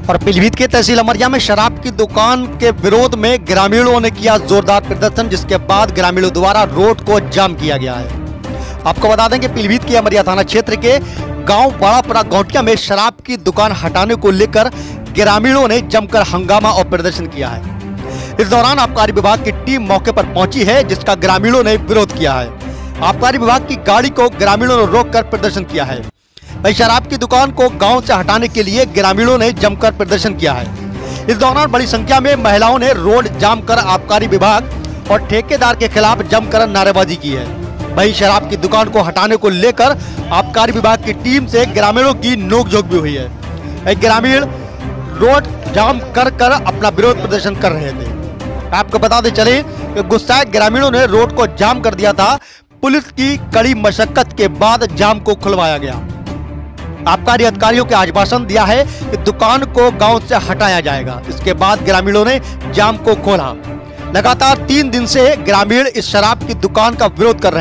और पीलीभीत के तहसील अमरिया में शराब की दुकान के विरोध में ग्रामीणों ने किया जोरदार प्रदर्शन, जिसके बाद ग्रामीणों द्वारा रोड को जाम किया गया है। आपको बता दें कि पीलीभीत के अमरिया थाना क्षेत्र के गांव बड़ापुरा गौटिया में शराब की दुकान हटाने को लेकर ग्रामीणों ने जमकर हंगामा और प्रदर्शन किया है। इस दौरान आबकारी विभाग की टीम मौके पर पहुंची है, जिसका ग्रामीणों ने विरोध किया है। आबकारी विभाग की गाड़ी को ग्रामीणों ने रोककर प्रदर्शन किया है। वहीं शराब की दुकान को गांव से हटाने के लिए ग्रामीणों ने जमकर प्रदर्शन किया है। इस दौरान बड़ी संख्या में महिलाओं ने रोड जाम कर आबकारी विभाग और ठेकेदार के खिलाफ जमकर नारेबाजी की है। वहीं शराब की दुकान को हटाने को लेकर आबकारी विभाग की टीम से ग्रामीणों की नोकझोंक भी हुई है। ग्रामीण रोड जाम कर अपना विरोध प्रदर्शन कर रहे थे। आपको बताते चले कि गुस्साए ग्रामीणों ने रोड को जाम कर दिया था। पुलिस की कड़ी मशक्कत के बाद जाम को खुलवाया गया। आबकारी अधिकारियों के आश्वासन दिया है कि दुकान को गांव से हटाया जाएगा। इसके बाद ग्रामीणों ने जाम को खोला। लगातार 3 दिन से ग्रामीण इस शराब की दुकान का विरोध कर रहे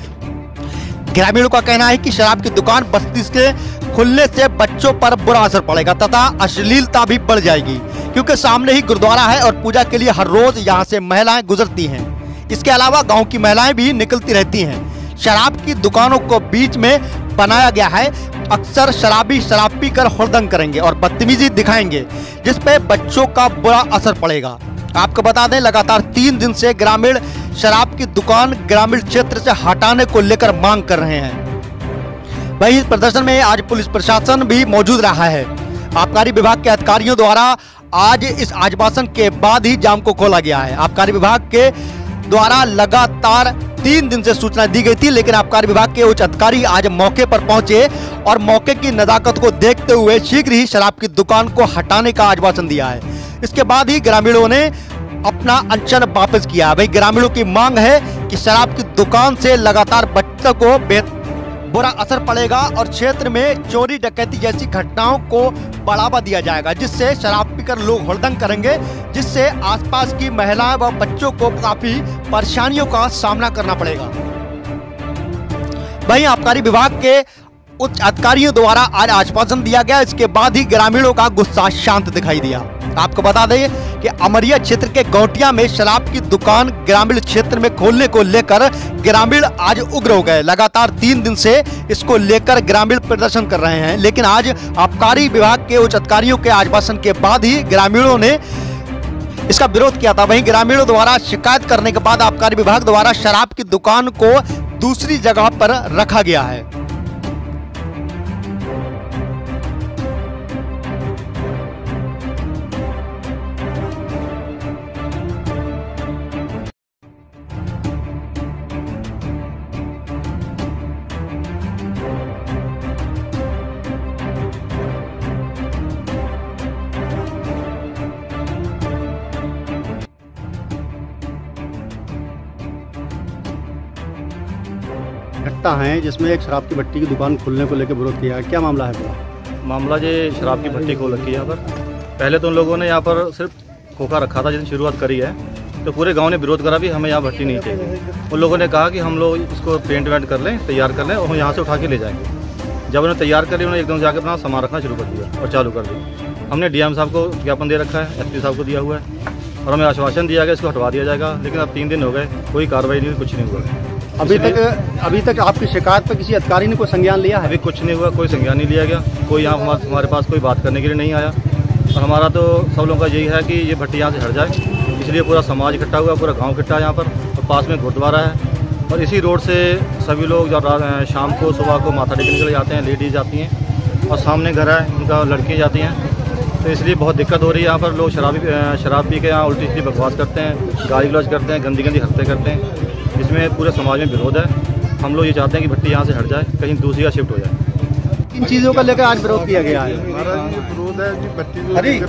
हैं। ग्रामीणों का कहना है कि शराब की दुकान बस्ती के खुलने से बच्चों पर बुरा असर पड़ेगा तथा अश्लीलता भी बढ़ जाएगी, क्योंकि सामने ही गुरुद्वारा है और पूजा के लिए हर रोज यहाँ से महिलाएं गुजरती हैं। इसके अलावा गांव की महिलाएं भी निकलती रहती हैं। शराब की दुकानों को बीच में बनाया गया है। अक्सर शराबी शराब पीकर हुड़दंग करेंगे और बदतमीजी दिखाएंगे, जिस पे बच्चों का बुरा असर पड़ेगा। आपको बता दें, लगातार 3 दिन से ग्रामीण शराब की दुकान ग्रामीण क्षेत्र से हटाने को लेकर मांग कर रहे हैं। वहीं इस प्रदर्शन में आज पुलिस प्रशासन भी मौजूद रहा है। आबकारी विभाग के अधिकारियों द्वारा आज इस आश्वासन के बाद ही जाम को खोला गया है। आबकारी विभाग के द्वारा लगातार 3 दिन से सूचना दी गई थी, लेकिन आबकारी विभाग के उच्च अधिकारी आज मौके पर पहुंचे और मौके की नजाकत को देखते हुए शीघ्र ही शराब की दुकान को हटाने का आश्वासन दिया है। इसके बाद ही ग्रामीणों ने अपना अनशन वापस किया। वही ग्रामीणों की मांग है कि शराब की दुकान से लगातार बच्चों को बुरा असर पड़ेगा और क्षेत्र में चोरी डकैती जैसी घटनाओं को बढ़ावा दिया जाएगा, जिससे शराब पीकर लोग हुड़दंग करेंगे, जिससे आसपास की महिलाएं व बच्चों को काफी परेशानियों का सामना करना पड़ेगा। वहीं आबकारी विभाग के उच्च अधिकारियों द्वारा आज आश्वासन दिया गया। इसके बाद ही ग्रामीणों का गुस्सा शांत दिखाई दिया। आपको बता दें कि अमरिया क्षेत्र के गौटिया में शराब की दुकान ग्रामीण क्षेत्र में खोलने को लेकर ग्रामीण आज उग्र हो गए। लगातार 3 दिन से इसको लेकर ग्रामीण प्रदर्शन कर रहे हैं, लेकिन आज आबकारी विभाग के उच्च अधिकारियों के आश्वासन के बाद ही ग्रामीणों ने इसका विरोध किया था। वहीं ग्रामीणों द्वारा शिकायत करने के बाद आबकारी विभाग द्वारा शराब की दुकान को दूसरी जगह पर रखा गया है। घटना है जिसमें एक शराब की भट्टी की दुकान खुलने को लेकर विरोध किया है। क्या मामला है पूरा? मामला ये शराब की भट्टी खोल रखी है यहाँ पर। पहले तो उन लोगों ने यहाँ पर सिर्फ खोखा रखा था, जिसने शुरुआत करी है, तो पूरे गांव ने विरोध करा भी हमें यहाँ भट्टी नहीं चाहिए। उन लोगों ने कहा कि हम लोग इसको पेंट वेंट कर लें, तैयार कर लें और हम यहाँ से उठा के ले जाएंगे। जब उन्होंने तैयार कर लिया, उन्होंने एकदम जाकर अपना सामान रखना शुरू कर दिया और चालू कर दिया। हमने डीएम साहब को ज्ञापन दे रखा है, एसपी साहब को दिया हुआ है और हमें आश्वासन दिया गया इसको हटवा दिया जाएगा, लेकिन अब 3 दिन हो गए, कोई कार्रवाई नहीं हुई, कुछ नहीं हुआ। अभी तक आपकी शिकायत पर किसी अधिकारी ने कोई संज्ञान लिया है? अभी कुछ नहीं हुआ, कोई संज्ञान नहीं लिया गया, कोई यहाँ हमारे पास कोई बात करने के लिए नहीं आया। और हमारा तो सब लोगों का यही है कि ये भट्टी यहाँ से हट जाए, इसलिए पूरा समाज इकट्ठा हुआ, पूरा गांव इकट्ठा है यहाँ पर और पास में गुरुद्वारा है और इसी रोड से सभी लोग जब शाम को सुबह को माथा टेकने के लिए जाते हैं, लेडीज जाती हैं और सामने घर है उनका लड़की जाती हैं, तो इसलिए बहुत दिक्कत हो रही है। यहाँ पर लोग शराब पी के यहाँ उल्टी सीधी बकवास करते हैं, गाली गलौज करते हैं, गंदी हरकतें करते हैं, जिसमें पूरे समाज में विरोध है। हम लोग ये चाहते हैं कि भट्टी यहाँ से हट जाए, कहीं दूसरी जगह शिफ्ट हो जाए। इन चीज़ों का लेकर आज विरोध किया गया है। हमारा ये विरोध है कि भट्टी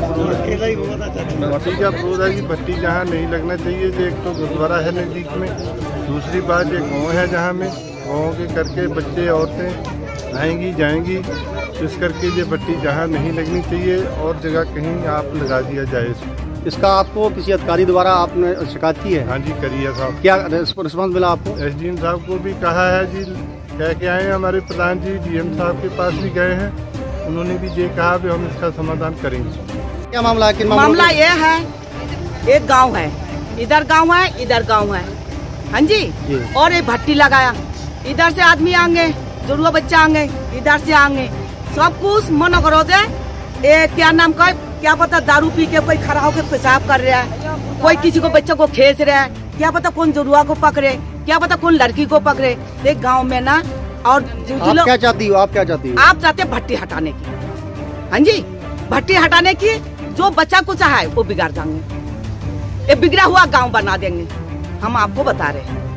का विरोध है कि भट्टी जहाँ नहीं लगना चाहिए। एक तो गुरुद्वारा है नज़दीक में, दूसरी बात एक गाँव है जहाँ में गाँव के करके बच्चे औरतें आएंगी जाएंगी, इस करके ये भट्टी जहाँ नहीं लगनी चाहिए और जगह कहीं आप लगा दिया जाए। इसका आपको किसी अधिकारी द्वारा आपने शिकायत की है? हाँ जी करी है साहब। क्या रिस्पॉन्स मिला आपको? एसडीएम साहब को भी कहा है जी, कह के आए हैं। हमारे प्रधान जी डीएम साहब के पास भी गए हैं, उन्होंने भी ये कहा कि हम इसका समाधान करेंगे। क्या मामला है? किन मामलों मामला को- ये है, एक गांव है, इधर गांव है, इधर गांव है, हाँ जी। और ये भट्टी लगाया, इधर से आदमी आएंगे, जुड़वा बच्चा आएंगे, इधर से आएंगे, सब कुछ मन करो दे। ये क्या नाम का, क्या पता दारू पी के कोई खड़ा होकर पेशाब कर रहा है, कोई किसी को बच्चे को खींच रहा है, क्या पता कौन जुड़वा को पकड़े, क्या पता कौन लड़की को पकड़े। एक गांव में ना, और आप क्या चाहती हो? आप क्या चाहती हो? आप चाहते भट्टी हटाने की, हाँ जी, भट्टी हटाने की। जो बच्चा कुछ है वो बिगाड़ देंगे, ये बिगड़ा हुआ गांव बना देंगे, हम आपको बता रहे हैं।